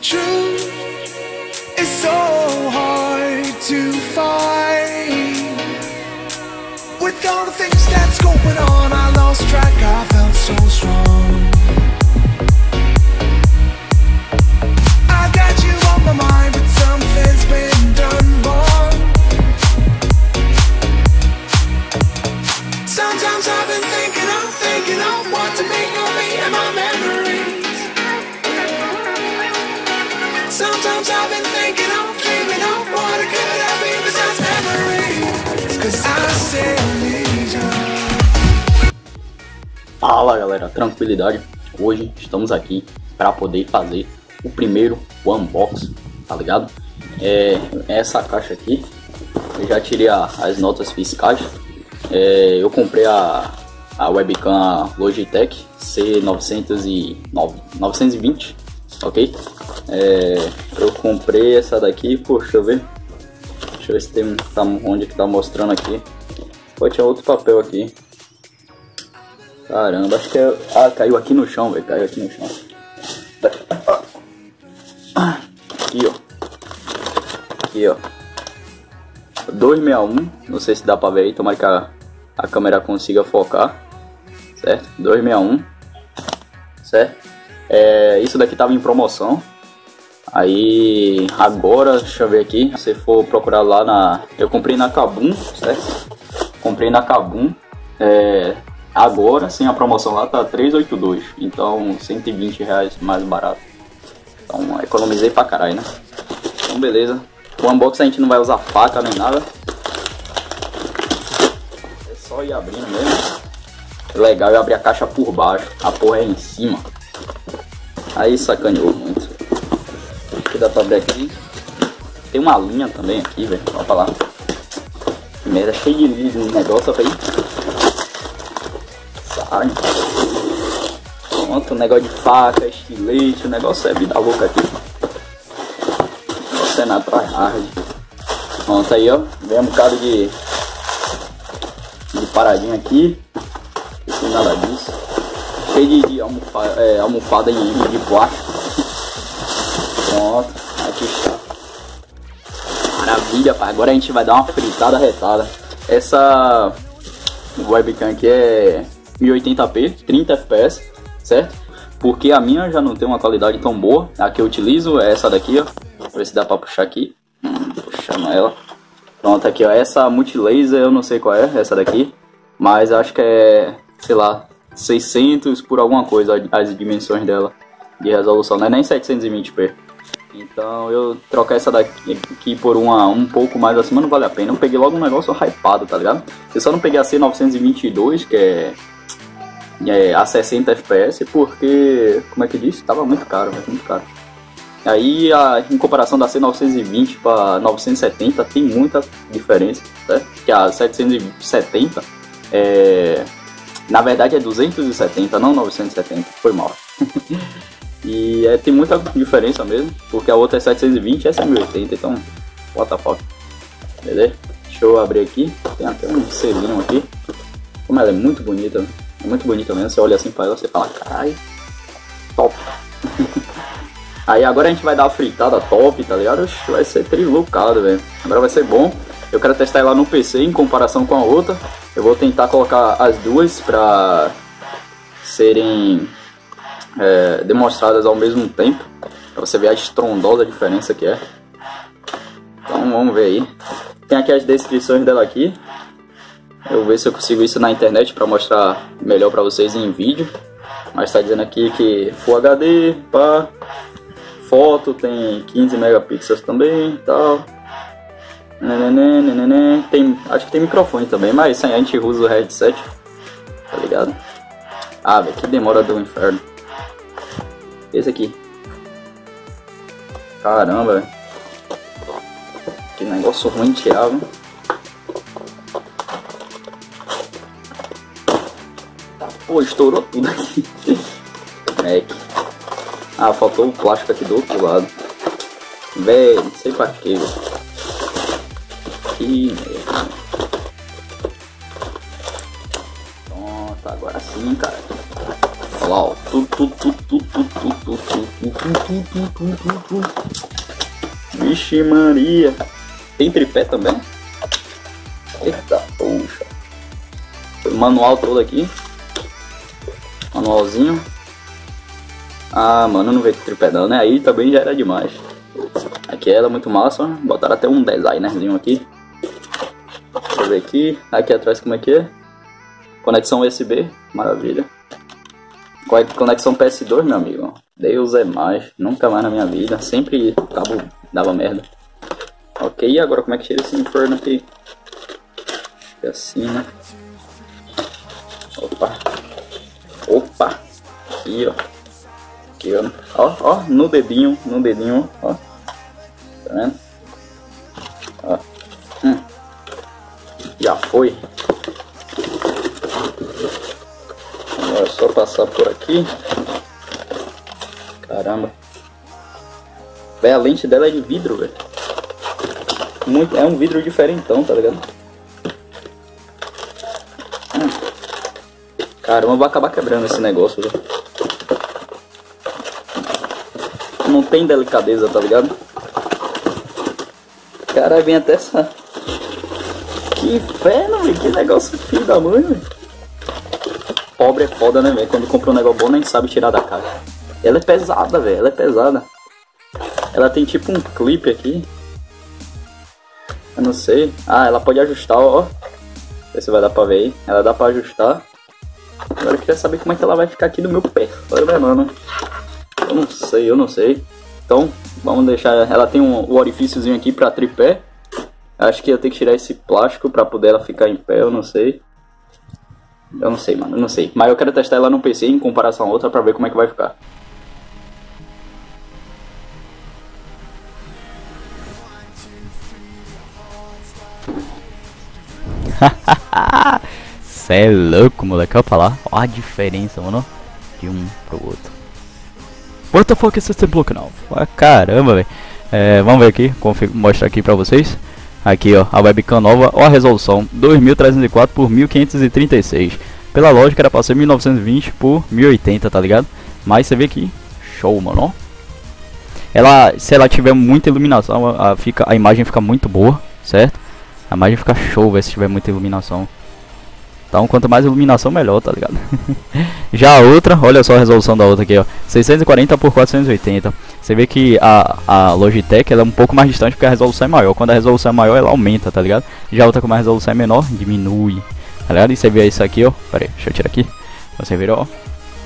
truth is so hard to find. With all the things that's going on, I lost track, I felt so strong. I got you on my mind, but something's been done wrong. Sometimes I've been thinking of what to make of me and my memories. Sometimes I've been thinking of dreaming of what it could have been besides memories. 'Cause I still need you. Fala galera, tranquilidade? Hoje estamos aqui para poder fazer o primeiro unboxing, tá ligado? Essa caixa aqui, eu já tirei as notas fiscais. Eu comprei a webcam Logitech C920, ok? Eu comprei essa daqui, deixa eu ver se tem onde que tá mostrando aqui. Pô, tinha outro papel aqui. Caramba, acho que é... Ah, caiu aqui no chão, velho. Caiu aqui no chão. Aqui, ó. Aqui, ó. 261. Não sei se dá pra ver aí. Tomara que a câmera consiga focar. Certo? 261. Certo? Isso daqui tava em promoção. Aí, agora, deixa eu ver aqui. Se você for procurar lá eu comprei na Kabum, certo? Comprei na Kabum. Agora, sem a promoção lá, tá 382. Então, 120 reais mais barato. Então, economizei pra caralho, né? Então, beleza. O unboxing a gente não vai usar faca nem nada. É só ir abrindo mesmo. Legal é abrir a caixa por baixo. A porra é em cima. Aí sacaneou muito. Aqui dá pra abrir aqui. Tem uma linha também aqui, velho. Olha pra lá. Merda, cheio de negócio aí. Sai. Pronto, um negócio de faca, estilete. O negócio é vida louca aqui. O negócio é na tryhard. Pronto, aí ó. Vem um bocado de paradinha aqui. Não tem nada disso. Cheio de almofada de plástico. Pronto, aqui está. Maravilha, pai. Agora a gente vai dar uma fritada retada. Essa webcam aqui é 1080p, 30 fps, certo? Porque a minha já não tem uma qualidade tão boa. A que eu utilizo é essa daqui, ó. Vou ver se dá pra puxar aqui. Puxando ela. Pronto, aqui ó. Essa multilaser eu não sei qual é, essa daqui. Mas acho que é, sei lá, 600 por alguma coisa as dimensões dela de resolução, não é nem 720p. Então eu trocar essa daqui por uma um pouco mais acima não vale a pena. Eu peguei logo um negócio hypado, tá ligado? Eu só não peguei a C922, que é a 60 fps, porque, como é que disse? Tava muito caro, muito caro. Aí em comparação da C920 para 970 tem muita diferença, certo? Que a 770 na verdade é 270, não 970, foi mal. E tem muita diferença mesmo, porque a outra é 720 e essa é 1080, então what the fuck. Beleza? Deixa eu abrir aqui, tem até um selinho aqui. Como ela é muito bonita mesmo, você olha assim pra ela, você fala, caralho, top. Aí agora a gente vai dar a fritada top, tá ligado? Vai ser trilucado, velho. Agora vai ser bom. Eu quero testar ela no PC em comparação com a outra. Eu vou tentar colocar as duas pra serem demonstradas ao mesmo tempo, pra você ver a estrondosa diferença que é. Então vamos ver aí. Tem aqui as descrições dela aqui. Eu vou ver se eu consigo isso na internet pra mostrar melhor pra vocês em vídeo. Mas tá dizendo aqui que Full HD, pá. Foto tem 15 megapixels também e tal. Acho que tem microfone também, mas a gente usa o headset, tá ligado? Ah, velho, que demora do inferno. Esse aqui. Caramba, velho. Que negócio ruim de tirar, viu? Pô, estourou tudo aqui. Ah, faltou o plástico aqui do outro lado. Véi, não sei pra quê, velho. Que merda. Pronto, agora sim, cara. Olha lá, ó. Vixe Maria. Tem tripé também? Eita, poxa. Manual todo aqui. Manualzinho. Ah, mano, não veio com tripé não, né? Aí também já era demais. Aqui ela é muito massa. Botaram até um designerzinho aqui. Deixa eu ver aqui. Aqui atrás como é que é? Conexão USB. Maravilha. Conexão PS2, meu amigo. Deus é mais. Nunca mais na minha vida. Sempre cabo dava merda. Ok, e agora como é que tira esse inferno aqui? Acho que é assim, né? Opa. Opa. Aqui, ó. Aqui, ó. Ó, no dedinho, ó. Tá vendo? Ó. Já foi. Agora é só passar por aqui. Caramba. Véi, a lente dela é de vidro, velho. É um vidro diferentão, tá ligado? Caramba, vai acabar quebrando esse negócio, velho. Não tem delicadeza, tá ligado? Caralho, vem até essa... Que inferno, velho. Que negócio filho da mãe, velho. Pobre é foda, né, velho? Quando compra um negócio bom, nem sabe tirar da caixa. Ela é pesada, velho. Ela é pesada. Ela tem tipo um clipe aqui. Eu não sei. Ah, ela pode ajustar, ó. Não sei se vai dar pra ver aí. Ela dá pra ajustar. Agora eu queria saber como é que ela vai ficar aqui no meu pé. Olha, meu mano. Eu não sei. Então, vamos deixar... Ela tem um orifíciozinho aqui pra tripé. Acho que eu tenho que tirar esse plástico pra poder ela ficar em pé, eu não sei. Eu não sei, mano, eu não sei. Mas eu quero testar ela no PC em comparação a outra pra ver como é que vai ficar. Cê é louco, moleque. Olha pra lá. Olha a diferença, mano. De um pro outro. What the fuck is this block now? Ah, caramba, velho. Vamos ver aqui. Mostrar aqui pra vocês. Aqui, ó. A webcam nova. Ó a resolução. 2304 por 1536. Pela lógica era pra ser 1920 por 1080, tá ligado? Mas você vê que show, mano. Ó. Se ela tiver muita iluminação, a imagem fica muito boa, certo? A imagem fica show, véio, se tiver muita iluminação. Então, quanto mais iluminação, melhor, tá ligado? Já a outra, olha só a resolução da outra aqui, ó. 640 por 480. Você vê que a Logitech ela é um pouco mais distante porque a resolução é maior. Quando a resolução é maior, ela aumenta, tá ligado? Já a outra, como a resolução é menor, diminui. Tá ligado? E você vê isso aqui, ó. Pera aí, deixa eu tirar aqui. Você vê, ó.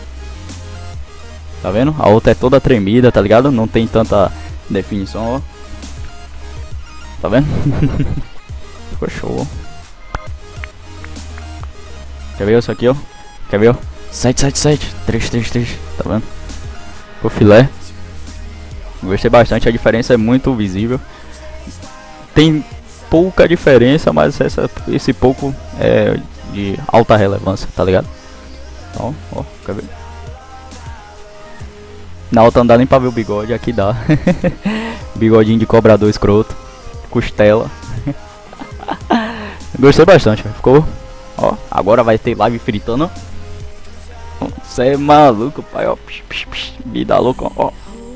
Tá vendo? A outra é toda tremida, tá ligado? Não tem tanta definição, ó. Tá vendo? Ficou show, ó. Quer ver isso aqui, ó? Quer ver, ó? 777, 333, tá vendo? O filé. Gostei bastante, a diferença é muito visível. Tem pouca diferença, mas esse pouco é de alta relevância, tá ligado? Então, ó, quer ver? Na outra não dá nem pra ver o bigode, aqui dá. Bigodinho de cobrador escroto. Costela. Gostei bastante, ficou... Ó, agora vai ter live fritando. Você é maluco, pai, ó. Vida louca, ó.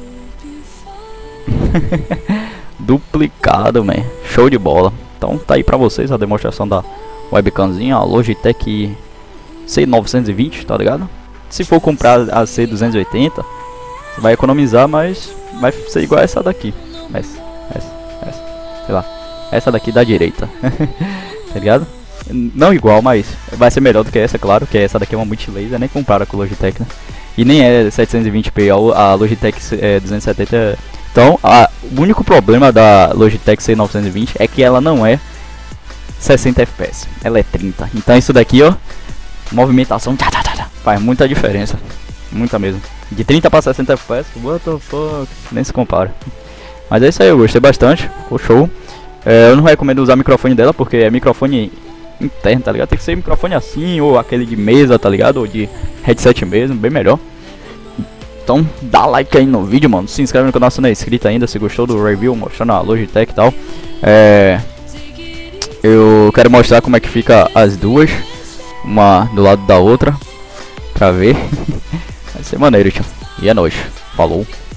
Duplicado, man. Show de bola. Então tá aí pra vocês a demonstração da webcamzinha, ó. Logitech C920, tá ligado? Se for comprar a C280, você vai economizar, mas vai ser igual a essa daqui. Essa. Sei lá. Essa daqui da direita. Tá ligado? Não igual, mas vai ser melhor do que essa, claro, que essa daqui é uma multilaser, nem compara com a Logitech, né? E nem é 720p, a Logitech 270. Então, o único problema da Logitech C920 é que ela não é 60 fps, ela é 30. Então isso daqui, ó, movimentação faz muita diferença, muita mesmo. De 30 para 60 fps, what the fuck, nem se compara. Mas é isso aí, eu gostei bastante, ficou show. Eu não recomendo usar o microfone dela, porque é microfone interno, tá ligado? Tem que ser microfone assim, ou aquele de mesa, tá ligado? Ou de headset mesmo, bem melhor. Então dá like aí no vídeo, mano. Se inscreve no canal se não é inscrito ainda, se gostou do review, mostrando a Logitech e tal. Eu quero mostrar como é que fica as duas, uma do lado da outra, pra ver. ser maneiro, tio. E é nóis. Falou.